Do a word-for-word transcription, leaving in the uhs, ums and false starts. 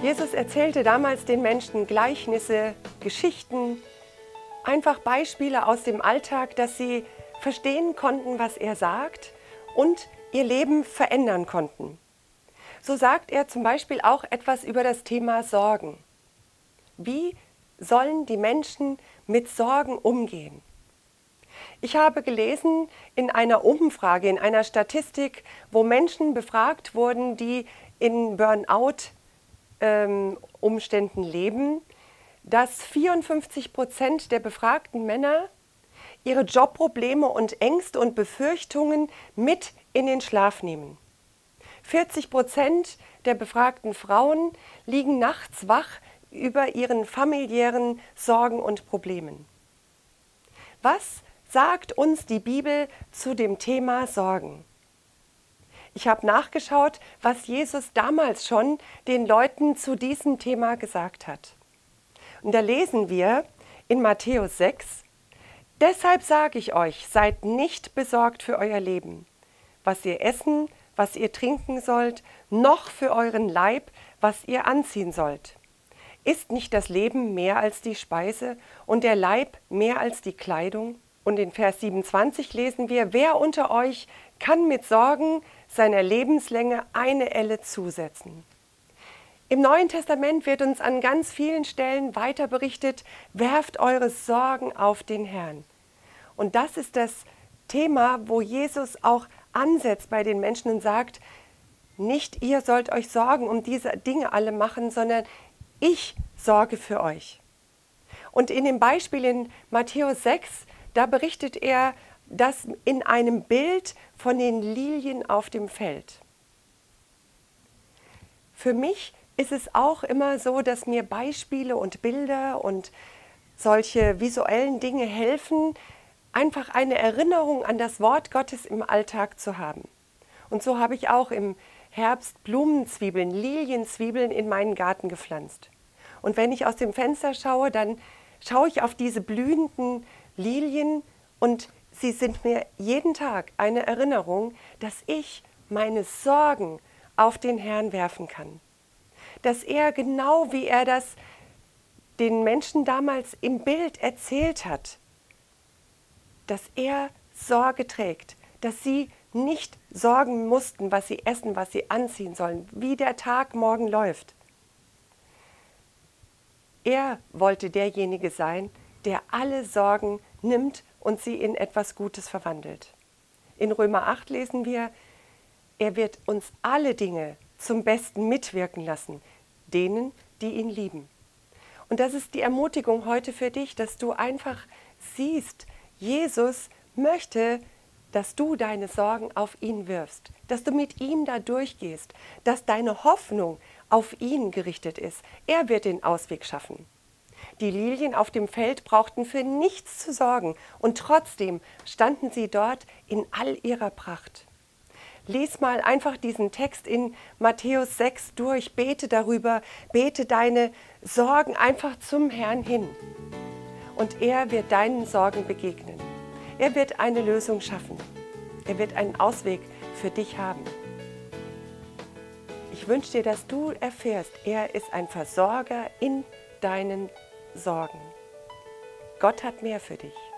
Jesus erzählte damals den Menschen Gleichnisse, Geschichten, einfach Beispiele aus dem Alltag, dass sie verstehen konnten, was er sagt und ihr Leben verändern konnten. So sagt er zum Beispiel auch etwas über das Thema Sorgen. Wie sollen die Menschen mit Sorgen umgehen? Ich habe gelesen in einer Umfrage, in einer Statistik, wo Menschen befragt wurden, die in Burnout-Umständen leben, dass vierundfünfzig Prozent der befragten Männer ihre Jobprobleme und Ängste und Befürchtungen mit in den Schlaf nehmen. vierzig Prozent der befragten Frauen liegen nachts wach über ihren familiären Sorgen und Problemen. Was sagt uns die Bibel zu dem Thema Sorgen? Ich habe nachgeschaut, was Jesus damals schon den Leuten zu diesem Thema gesagt hat. Und da lesen wir in Matthäus sechs, deshalb sage ich euch, seid nicht besorgt für euer Leben, was ihr essen, was ihr trinken sollt, noch für euren Leib, was ihr anziehen sollt. Ist nicht das Leben mehr als die Speise und der Leib mehr als die Kleidung? Und in Vers siebenundzwanzig lesen wir, wer unter euch kann mit Sorgen seiner Lebenslänge eine Elle zusetzen? Im Neuen Testament wird uns an ganz vielen Stellen weiter berichtet, werft eure Sorgen auf den Herrn. Und das ist das Thema, wo Jesus auch ansetzt bei den Menschen und sagt, nicht ihr sollt euch Sorgen um diese Dinge alle machen, sondern ich sorge für euch. Und in dem Beispiel in Matthäus sechs, da berichtet er das in einem Bild von den Lilien auf dem Feld. Für mich ist es auch immer so, dass mir Beispiele und Bilder und solche visuellen Dinge helfen, einfach eine Erinnerung an das Wort Gottes im Alltag zu haben. Und so habe ich auch im Herbst Blumenzwiebeln, Lilienzwiebeln in meinen Garten gepflanzt. Und wenn ich aus dem Fenster schaue, dann schaue ich auf diese blühenden Lilien und sie sind mir jeden Tag eine Erinnerung, dass ich meine Sorgen auf den Herrn werfen kann. Dass er, genau wie er das den Menschen damals im Bild erzählt hat, dass er Sorge trägt, dass sie nicht sorgen mussten, was sie essen, was sie anziehen sollen, wie der Tag morgen läuft. Er wollte derjenige sein, der alle Sorgen nimmt und sie in etwas Gutes verwandelt. In Römer acht lesen wir, er wird uns alle Dinge zum Besten mitwirken lassen, denen, die ihn lieben. Und das ist die Ermutigung heute für dich, dass du einfach siehst, Jesus möchte, dass du deine Sorgen auf ihn wirfst, dass du mit ihm da durchgehst, dass deine Hoffnung auf ihn gerichtet ist. Er wird den Ausweg schaffen. Die Lilien auf dem Feld brauchten für nichts zu sorgen und trotzdem standen sie dort in all ihrer Pracht. Lies mal einfach diesen Text in Matthäus sechs durch, bete darüber, bete deine Sorgen einfach zum Herrn hin. Und er wird deinen Sorgen begegnen. Er wird eine Lösung schaffen. Er wird einen Ausweg für dich haben. Ich wünsche dir, dass du erfährst, er ist ein Versorger in deinen Sorgen. Gott hat mehr für dich.